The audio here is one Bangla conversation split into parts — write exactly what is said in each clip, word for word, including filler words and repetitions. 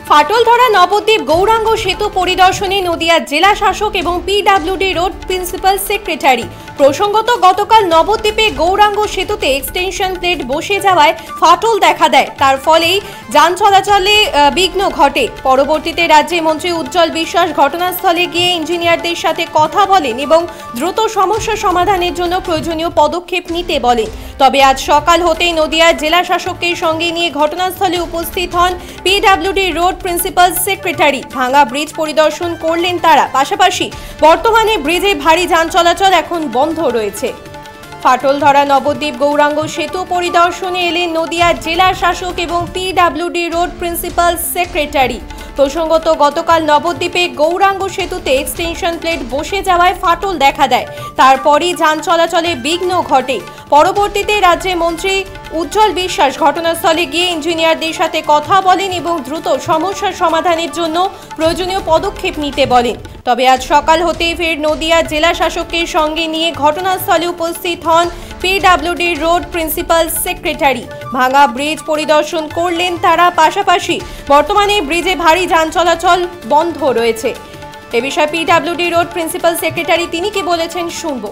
ফাটল ধরা নবদ্বীপ গৌরাঙ্গ সেতু পরিদর্শনে নদিয়া জেলা শাসক এবং পিডব্লিউডি রোড প্রিন্সিপাল সেক্রেটারি। প্রসঙ্গত গতকাল নবদ্বীপে গৌরাঙ্গ সেতুতে এক্সটেনশন প্লেট বসে যাওয়ায় ফাটল দেখা দেয়, তার ফলেই যান চলাচলে বিঘ্ন ঘটে। পরবর্তীতে রাজ্যের মন্ত্রী উজ্জ্বল বিশ্বাস ঘটনাস্থলে গিয়ে ইঞ্জিনিয়ারদের সাথে কথা বলেন এবং দ্রুত সমস্যা সমাধানের জন্য প্রয়োজনীয় পদক্ষেপ নিতে বলেন। তবে আজ সকাল হতেই নদিয়া জেলা শাসককে সঙ্গে নিয়ে ঘটনাস্থলে উপস্থিত হন পিডব্লিউডি রোড প্রিন্সিপাল সেক্রেটারি। ভাঙা ব্রিজ পরিদর্শন করলেন তারা। পাশাপাশি বর্তমানে ব্রিজে ভারী যান চলাচল এখন বন্ধ রয়েছে। ফাটল ধরা নবদ্বীপ গৌরাঙ্গ সেতু পরিদর্শনে এলেন নদিয়া জেলা শাসক এবং পিডব্লিউডি রোড প্রিন্সিপাল সেক্রেটারি। প্রসঙ্গত গতকাল নবদ্বীপে গৌরাঙ্গ সেতুতে এক্সটেনশন প্লেট বসে যাওয়ায় ফাটল দেখা দেয়, তারপরই যান চলাচলে বিঘ্ন ঘটে। পরবর্তীতে রাজ্যের মন্ত্রী উজ্জ্বল বিশ্বাস ঘটনাস্থলে গিয়ে ইঞ্জিনিয়ারদের সাথে কথা বলেন এবং দ্রুত সমস্যার সমাধানের জন্য প্রয়োজনীয় পদক্ষেপ নিতে বলেন। তবে আজ সকাল হতেই ফের নদিয়া জেলা শাসককে সঙ্গে নিয়ে ঘটনাস্থলে উপস্থিত হন পিডব্লিউডি রোড প্রিন্সিপাল সেক্রেটারি। ভাঙা ব্রিজ পরিদর্শন করলেন তারা। পাশাপাশি বর্তমানে ব্রিজে ভারী যান চলাচল বন্ধ রয়েছে। এ বিষয়ে পিডব্লিউডি রোড প্রিন্সিপাল সেক্রেটারি তিনি কি বলেছেন শুনবো।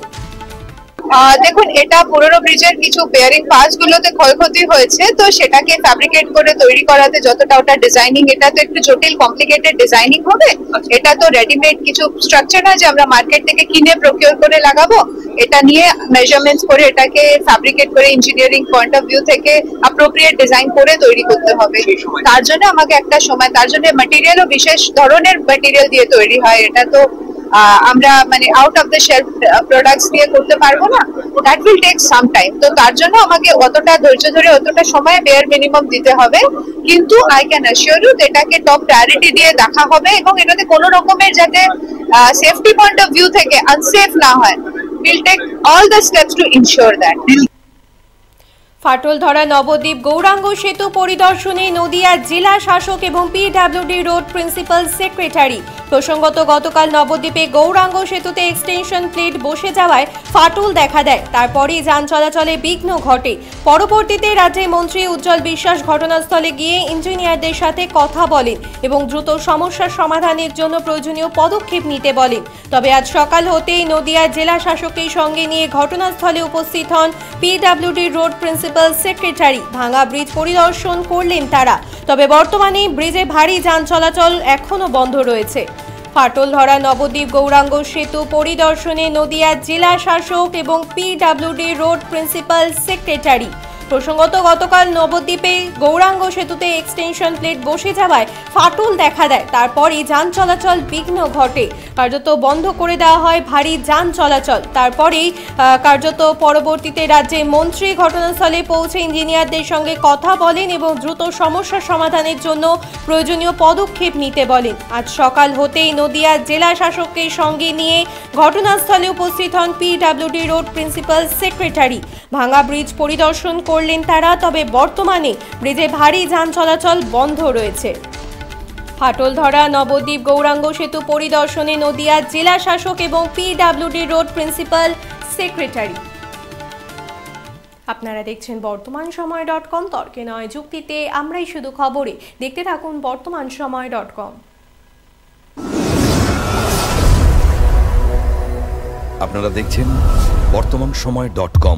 দেখুন, এটা পুরনো ব্রিজের কিছু বেয়ারিং পার্টস গুলোতে ক্ষয়ক্ষতি হয়েছে, তো সেটাকে ফ্যাব্রিকেট করে তৈরি করাতে যতটা ওটা ডিজাইনিং, এটা তো একটু জটিল কমপ্লিকেটেড ডিজাইনিং হবে। এটা তো রেডিমেড কিছু স্ট্রাকচার না যে আমরা মার্কেট থেকে কিনে প্রকিউর করে লাগাবো। এটা নিয়ে মেজারমেন্টস করে এটাকে ফ্যাব্রিকেট করে ইঞ্জিনিয়ারিং পয়েন্ট অফ ভিউ থেকে অ্যাপ্রোপ্রিয়েট ডিজাইন করে তৈরি করতে হবে। তার জন্য আমাকে একটা সময়, তার জন্য ম্যাটেরিয়ালও বিশেষ ধরনের ম্যাটেরিয়াল দিয়ে তৈরি হয়। এটা তো আমরা মানে out of the shelf products দিয়ে করতে পারবো না, that will take some time. তো তার জন্য আমাকে অতটা ধৈর্য ধরে অতটা সময় বেয়ার মিনিমাম দিতে হবে। কিন্তু আই ক্যান অ্যাসিওর ইউ এটাকে টপ প্রায়োরিটি দিয়ে দেখা হবে এবং এটাতে কোনো রকমের যাতে সেফটি পয়েন্ট অফ ভিউ থেকে আনসেফ না হয়, will take all the steps to ensure that. ফাটল ধরা নবদ্বীপ গৌরাঙ্গ সেতু পরিদর্শনে নদিয়া জেলা শাসক এবং পিডব্লিউডি রোড প্রিন্সিপাল সেক্রেটারি। প্রসঙ্গত গতকাল নবদ্বীপে গৌরাঙ্গ সেতুতে এক্সটেনশন প্লেট বসে যাওয়ায় ফাটল দেখা দেয়, তারপরই যান চলাচলে বিঘ্ন ঘটে। পরবর্তীতে রাজ্যের মন্ত্রী উজ্জ্বল বিশ্বাস ঘটনাস্থলে গিয়ে ইঞ্জিনিয়ারদের সাথে কথা বলেন এবং দ্রুত সমস্যার সমাধানের জন্য প্রয়োজনীয় পদক্ষেপ নিতে বলেন। তবে আজ সকাল হতেই নদিয়া জেলা শাসকের সঙ্গে নিয়ে ঘটনাস্থলে উপস্থিত হন পিডব্লিউডি রোড প্রিন্সিপাল সেক্রেটারি। ভাঙা ব্রিজ পরিদর্শন করলেন তারা। তবে বর্তমানে ব্রিজে ভারী যান চলাচল এখনো বন্ধ রয়েছে। ফাটল ধরা নবদ্বীপ গৌরাঙ্গ সেতু পরিদর্শনে নদিয়া জেলা শাসক এবং পিডব্লিউডি রোড প্রিন্সিপাল সেক্রেটারি। প্রসঙ্গত গতকাল নবদ্বীপে গৌরাঙ্গ সেতুতে এক্সটেনশন প্লেট বসে যাওয়ায় ফাটল দেখা দেয়, তারপরই যান চলাচল বিঘ্ন ঘটে। কার্যত বন্ধ করে দেওয়া হয় ভারী যান চলাচল। তারপরেই কার্যত পরবর্তীতে রাজ্যের মন্ত্রী ঘটনাস্থলে পৌঁছে ইঞ্জিনিয়ারদের সঙ্গে কথা বলেন এবং দ্রুত সমস্যার সমাধানের জন্য প্রয়োজনীয় পদক্ষেপ নিতে বলেন। আজ সকাল হতেই নদিয়া জেলা শাসককে সঙ্গে নিয়ে ঘটনাস্থলে উপস্থিত হন পিডব্লিউডি রোড প্রিন্সিপাল সেক্রেটারি। ভাঙা ব্রিজ পরিদর্শন করলেন তারা। তবে বর্তমানে ব্রিজে ভারী যান চলাচল বন্ধ রয়েছে। ফাটল ধরা নবদ্বীপ গৌরাঙ্গ সেতু পরিদর্শনে নদিয়া জেলা শাসক এবং পিডব্লিউডি রোড প্রিন্সিপাল সেক্রেটারি। আপনারা দেখছেন বর্তমান সময় ডট কম। তর্কে নয় যুক্তিতে আমরাই শুধু খবরে। দেখতে থাকুন বর্তমান সময় ডট কম। আপনারা দেখছেন বর্তমান সময় ডট কম।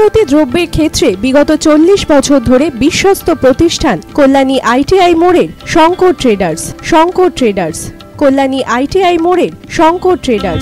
পূর্ণাহুতি দ্রব্যের ক্ষেত্রে বিগত চল্লিশ বছর ধরে বিশ্বস্ত প্রতিষ্ঠান কল্যাণী আইটিআই মোড়ের Shankar traders. Shankar traders, Kalyani ITI মোড়ের শঙ্কর ট্রেডার্স।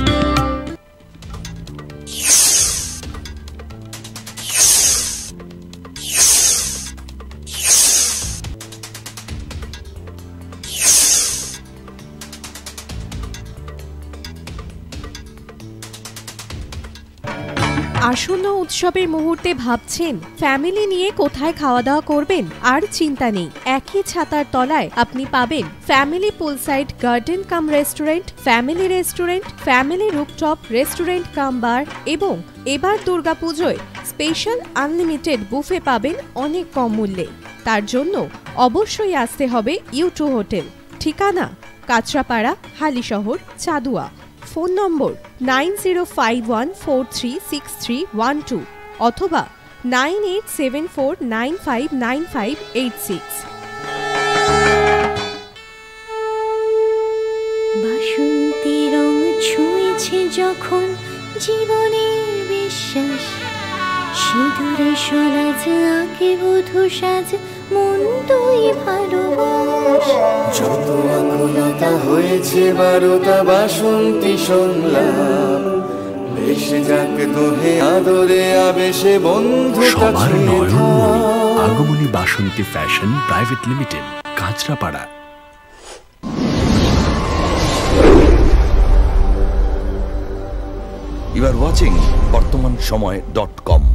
আসন্ন উৎসবের মুহূর্তে ভাবছেন ফ্যামিলি নিয়ে কোথায় খাওয়া দাওয়া করবেন? আর চিন্তা নেই, একই ছাতার তলায় আপনি পাবেন family poolside garden cum restaurant, family restaurant, family rooftop restaurant cum bar এবং এবার দুর্গাপুজোয় স্পেশাল আনলিমিটেড বুফে পাবেন অনেক কম মূল্যে। তার জন্য অবশ্যই আসতে হবে ইউ টু হোটেল। ঠিকানা Kanchrapara, Halisahar, Chadua. Phone number nine zero five one four three six three one two অথবা nine eight seven four nine five nine five eight six. বাসন্তী রং ছুঁয়েছে যখন জীবনের বিশ্বাস, সিঁদুরে সরাজ আঁকে বধূ সাজ, মন তুই ভালোবাস। যত আকুলতা হয়েছে বারোটা বাসন্তী সংলাপ, বেশে যাক দোহে আদরে আবেশে বন্ধুতা ছুঁয়ে থাক। Agamani Basanti fashion private limited, Kanchrapara. You are watching বর্তমান সময় ডট কম।